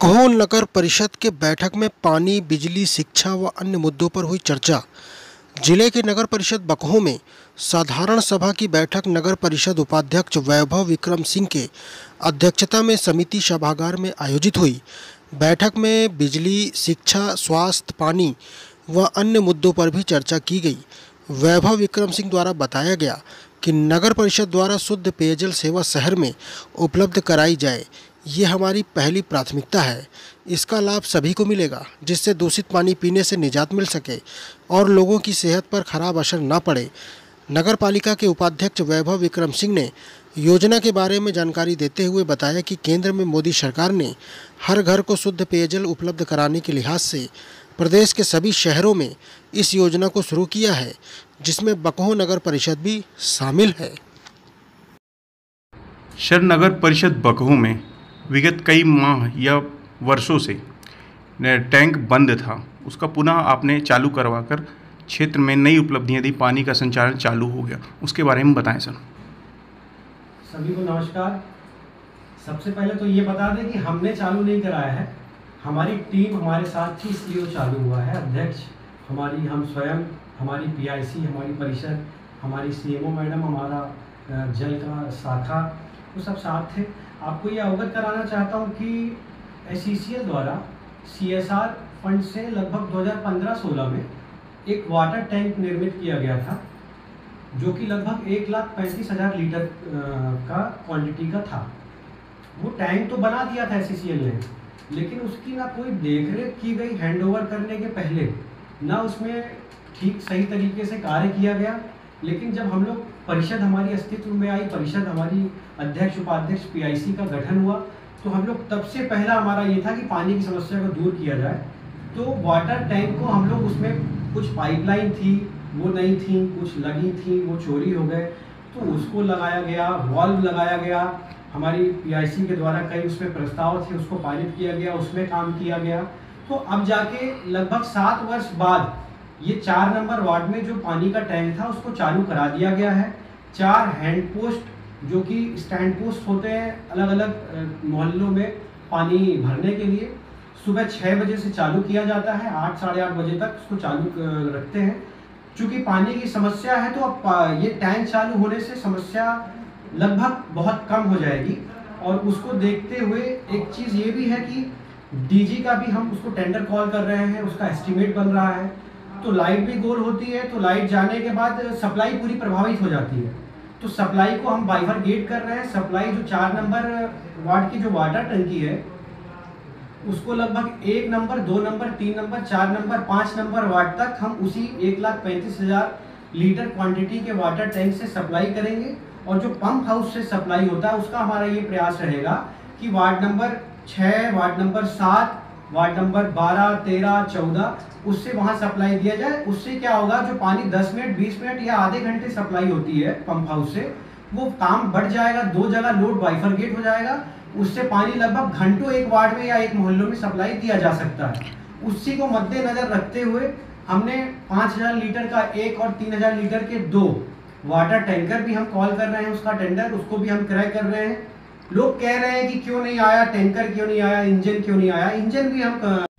बकहो नगर परिषद के बैठक में पानी, बिजली, शिक्षा व अन्य मुद्दों पर हुई चर्चा। जिले के नगर परिषद बकहो में साधारण सभा की बैठक नगर परिषद उपाध्यक्ष वैभव विक्रम सिंह के अध्यक्षता में समिति सभागार में आयोजित हुई। बैठक में बिजली, शिक्षा, स्वास्थ्य, पानी व अन्य मुद्दों पर भी चर्चा की गई। वैभव विक्रम सिंह द्वारा बताया गया कि नगर परिषद द्वारा शुद्ध पेयजल सेवा शहर में उपलब्ध कराई जाए, ये हमारी पहली प्राथमिकता है। इसका लाभ सभी को मिलेगा, जिससे दूषित पानी पीने से निजात मिल सके और लोगों की सेहत पर खराब असर न पड़े। नगर पालिका के उपाध्यक्ष वैभव विक्रम सिंह ने योजना के बारे में जानकारी देते हुए बताया कि केंद्र में मोदी सरकार ने हर घर को शुद्ध पेयजल उपलब्ध कराने के लिहाज से प्रदेश के सभी शहरों में इस योजना को शुरू किया है, जिसमें बकहो नगर परिषद भी शामिल है। शहर नगर परिषद बकहो में विगत कई माह या वर्षों से टैंक बंद था, उसका पुनः आपने चालू करवाकर क्षेत्र में नई उपलब्धियां दी, पानी का संचालन चालू हो गया, उसके बारे में बताएं सर। सभी को नमस्कार। सबसे पहले तो ये बता दें कि हमने चालू नहीं कराया है, हमारी टीम हमारे साथ थी, इसलिए वो चालू हुआ है। अध्यक्ष हमारी, हम स्वयं, हमारी पीआईसी, हमारी परिषद, हमारी सीएमओ मैडम, हमारा जल का शाखा, वो सब साथ थे। आपको ये अवगत कराना चाहता हूँ कि एसईसीएल द्वारा सीएसआर फंड से लगभग 2015-16 में एक वाटर टैंक निर्मित किया गया था, जो कि लगभग 1,35,000 लीटर का क्वांटिटी का था। वो टैंक तो बना दिया था एसईसीएल ने, लेकिन उसकी ना कोई देखरेख की गई हैंडओवर करने के पहले, ना उसमें ठीक सही तरीके से कार्य किया गया। लेकिन जब हम लोग परिषद हमारी अस्तित्व में आई, परिषद हमारी अध्यक्ष उपाध्यक्ष पीआईसी का गठन हुआ, तो हम लोग तब से पहला हमारा ये था कि पानी की समस्या को दूर किया जाए। तो वाटर टैंक को हम लोग, उसमें कुछ पाइपलाइन थी वो नहीं थी, कुछ लगी थी वो चोरी हो गए, तो उसको लगाया गया, वॉल्व लगाया गया। हमारी पीआईसी के द्वारा कई उसमें प्रस्ताव थे, उसको पारित किया गया, उसमें काम किया गया। तो अब जाके लगभग 7 वर्ष बाद ये 4 नंबर वार्ड में जो पानी का टैंक था उसको चालू करा दिया गया है। 4 हैंड पोस्ट, जो कि स्टैंड पोस्ट होते हैं अलग अलग मोहल्लों में पानी भरने के लिए, सुबह 6 बजे से चालू किया जाता है, 8 साढ़े 8 बजे तक उसको चालू रखते हैं। चूँकि पानी की समस्या है, तो अब ये टैंक चालू होने से समस्या लगभग बहुत कम हो जाएगी। और उसको देखते हुए एक चीज़ ये भी है कि डीजी का भी हम उसको टेंडर कॉल कर रहे हैं, उसका एस्टीमेट बन रहा है। तो लाइट भी गोल होती है, तो लाइट जाने के बाद सप्लाई पूरी प्रभावित हो जाती है। तो सप्लाई को हम बाइफरगेट कर रहे हैं। सप्लाई जो 4 नंबर वार्ड की जो वाटर टंकी है, उसको लगभग 1 number, 2 number, 3 number, 4 number, 5 number ward तक हम उसी 1,35,000 लीटर क्वांटिटी के वाटर टैंक से सप्लाई करेंगे। और जो पंप हाउस से सप्लाई होता है, उसका हमारा ये प्रयास रहेगा कि ward number 6, ward number 7, ward number 12, 13, 14, उससे वहाँ सप्लाई दिया जाए। उससे क्या होगा, जो पानी 10 मिनट, 20 मिनट या आधे घंटे सप्लाई होती है पंप हाउस से, वो काम बढ़ जाएगा, 2 जगह लोड बाइफरगेट हो जाएगा। उससे पानी लगभग घंटों एक वार्ड में या एक मोहल्लों में सप्लाई दिया जा सकता है। उसी को मद्देनजर रखते हुए हमने 5,000 लीटर का एक और 3,000 लीटर के 2 वाटर टैंकर भी हम कॉल कर रहे हैं, उसका टेंडर, उसको भी हम क्रय कर रहे हैं। लोग कह रहे हैं कि क्यों नहीं आया टैंकर, क्यों नहीं आया इंजन, क्यों नहीं आया इंजन भी हम